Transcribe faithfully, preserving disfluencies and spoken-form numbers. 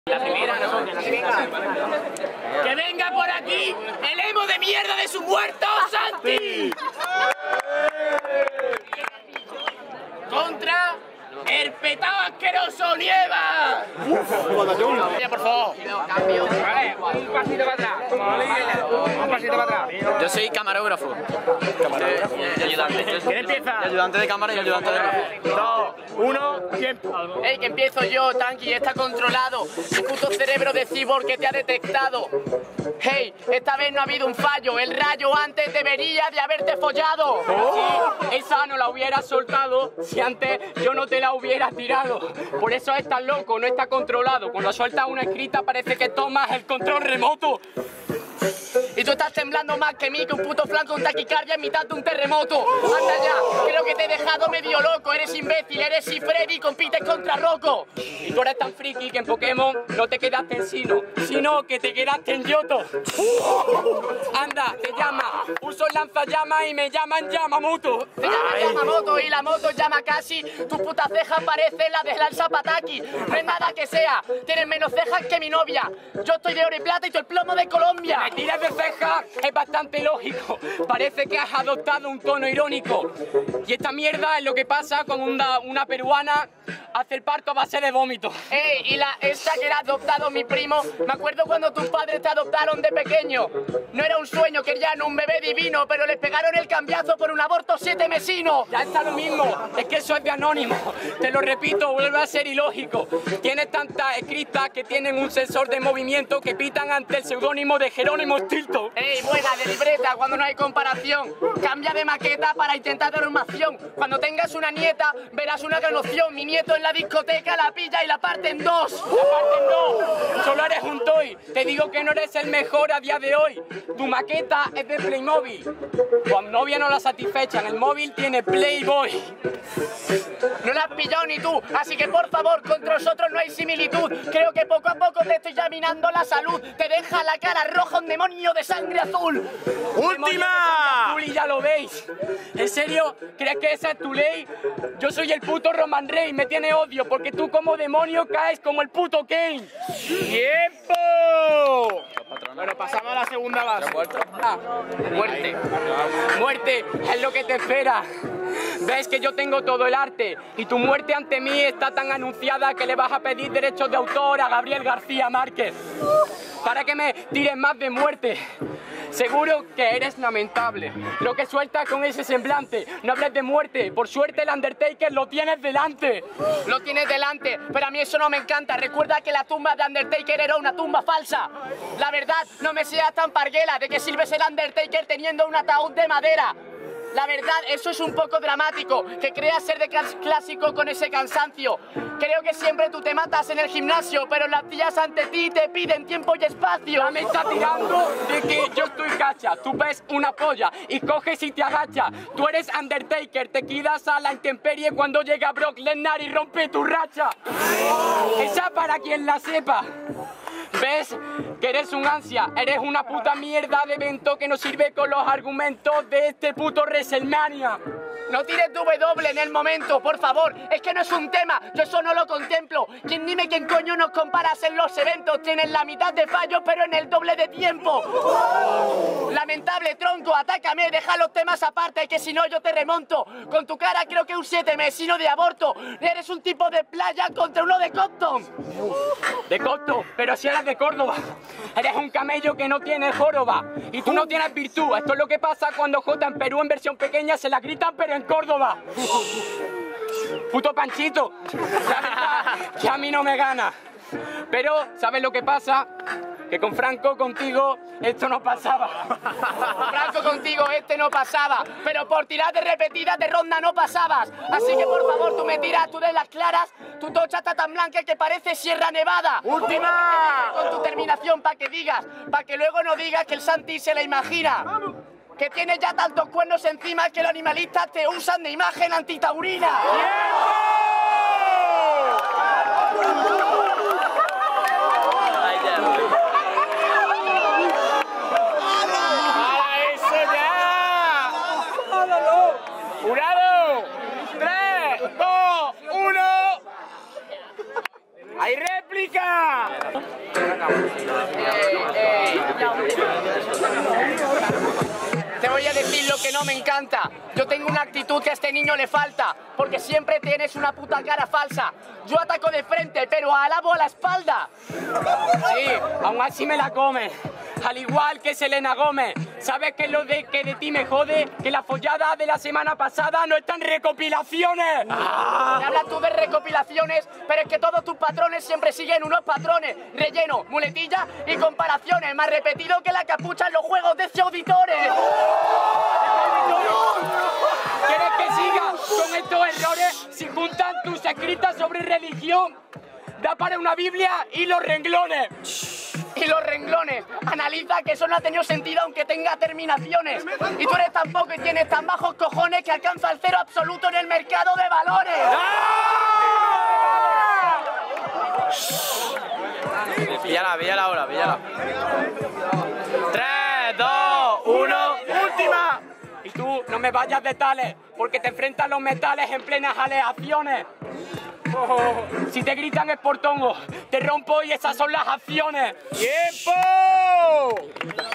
La primera, ¿no? ¡Que venga por aquí el emo de mierda de su muerto, Santi! Contra el petado asqueroso Nieva. Uf, por favor. Vale, un pasito para atrás. Un pasito para atrás. Yo soy camarógrafo. Camarógrafo. Y ayudante. ¿Quién empieza? Y ayudante de cámara y ayudante de tres, dos, uno, tiempo. Ey, que empiezo yo, tranqui, está controlado. El puto cerebro de cyborg que te ha detectado. Hey, esta vez no ha habido un fallo. El rayo antes debería de haberte follado. Oh. Sí, esa no la hubiera soltado si antes yo no te la hubiera tirado. Por eso estás loco, no está controlado. Cuando sueltas una escrita parece que tomas el control remoto. Y tú estás temblando más que mí, que un puto flanco, un taquicardia en mitad de un terremoto. Anda ya, creo que te he dejado medio loco. Eres imbécil, eres si Freddy, compites contra Rocco. Y tú eres tan friki que en Pokémon no te quedaste en Sino, sino que te quedaste en Yoto. Anda, te llama, uso el lanzallamas y me llaman Yamamoto. Te llaman Yamamoto y la moto llama casi. Tus putas cejas parecen las de Lanza Pataki. No es nada que sea, tienes menos cejas que mi novia. Yo estoy de oro y plata y tú el plomo de Colombia. Me tiras de ceja, es bastante lógico. Parece que has adoptado un tono irónico. Y esta mierda es lo que pasa cuando una, una peruana hace el parto a base de vómito. Ey, y la esta que era adoptado mi primo, me acuerdo cuando tus padres te adoptaron de pequeño. No era un sueño, querían un bebé divino, pero les pegaron el cambiazo por un aborto siete mesino. Ya está lo mismo, es que eso es de anónimo. Te lo repito, vuelve a ser ilógico. Tienes tantas escritas que tienen un sensor de movimiento que pitan ante el seudónimo de Jerónimo Stilton. Ey, buena de libreta, cuando no hay comparación. Cambia de maqueta para intentar dar una acción. Cuando tengas una nieta, verás una gran opción. Mi nieto en la discoteca la pilla y la parte en dos. La parte en dos. Solo eres un toy. Te digo que no eres el mejor a día de hoy. Tu maqueta es de Playmobil. Cuando novia no la satisfecha, en el móvil tiene Playboy. No la has pillado ni tú, así que por favor, contra nosotros no hay similitud. Creo que poco a poco te estoy examinando la salud. Te deja la cara roja un demonio de sangre azul. ¡Última! Azul y ya lo veis. ¿En serio? ¿Crees que esa es tu ley? Yo soy el puto Roman Reigns, me tiene odio porque tú como demonio caes como el puto Kane. ¡Tiempo! Bueno, pasamos a la segunda base. Ah, muerte. Muerte es lo que te espera. Ves que yo tengo todo el arte y tu muerte ante mí está tan anunciada que le vas a pedir derechos de autor a Gabriel García Márquez para que me tires más de muerte. Seguro que eres lamentable lo que sueltas con ese semblante. No hables de muerte, por suerte el Undertaker lo tienes delante. Lo tienes delante, pero a mí eso no me encanta. Recuerda que la tumba de Undertaker era una tumba falsa. La verdad, no me seas tan parguela. ¿De qué sirve ser Undertaker teniendo un ataúd de madera? La verdad, eso es un poco dramático, que creas ser de clásico con ese cansancio. Creo que siempre tú te matas en el gimnasio, pero las tías ante ti te piden tiempo y espacio. Ya me está tirando de que yo estoy cacha. Tú ves una polla y coges y te agachas. Tú eres Undertaker, te quedas a la intemperie cuando llega Brock Lesnar y rompe tu racha. Esa para quien la sepa. ¿Ves? Que eres un ansia, eres una puta mierda de evento que no sirve con los argumentos de este puto WrestleMania. No tires W en el momento, por favor, es que no es un tema, yo eso no lo contemplo. ¿Quién dime quién coño nos comparas en los eventos? Tienen la mitad de fallos pero en el doble de tiempo. Lamentable tronco, atácame, deja los temas aparte que si no yo te remonto. Con tu cara creo que un siete mesino de aborto. Eres un tipo de playa contra uno de Compton. De Compton, pero si eres de Córdoba. Eres un camello que no tiene joroba y tú no tienes virtud. Esto es lo que pasa cuando Jota en Perú en versión pequeña se la gritan pero en Córdoba. Puto Panchito. La verdad que a mí no me gana. Pero, ¿sabes lo que pasa? Que con Franco contigo esto no pasaba. Con Franco contigo este no pasaba. Pero por tirar de repetidas de ronda no pasabas. Así que por favor tú me tiras, tú de las claras. Tu tocha está tan blanca que parece Sierra Nevada. ¡Última! Con tu terminación para que digas, para que luego no digas que el Santi se la imagina. Que tienes ya tantos cuernos encima que los animalistas te usan de imagen antitaurina. ¡Jurado! ¡tres, dos, uno! ¡Hay réplica! Te voy a decir lo que no me encanta. Yo tengo una actitud que a este niño le falta, porque siempre tienes una puta cara falsa. Yo ataco de frente, pero alabo a la espalda. Sí, aún así me la comes. Al igual que Selena Gómez. ¿Sabes qué es lo de que de ti me jode? Que la follada de la semana pasada no está en recopilaciones. Ah. Me hablas tú de recopilaciones, pero es que todos tus patrones siempre siguen unos patrones. Relleno, muletilla y comparaciones. Más repetido que la capucha en los juegos de ese auditores. ¿Quieres que siga con estos errores? Si juntan tus escritas sobre religión, da para una Biblia y los renglones. Y los renglones. Analiza que eso no ha tenido sentido aunque tenga terminaciones. Y tú eres tan poco y tienes tan bajos cojones que alcanza el cero absoluto en el mercado de valores. Píllala, píllala ahora, píllala. tres, dos, uno, última. Y tú no me vayas de tales, porque te enfrentan los metales en plenas aleaciones. Oh, si te gritan es por tongo, te rompo y esas son las acciones. ¡Tiempo!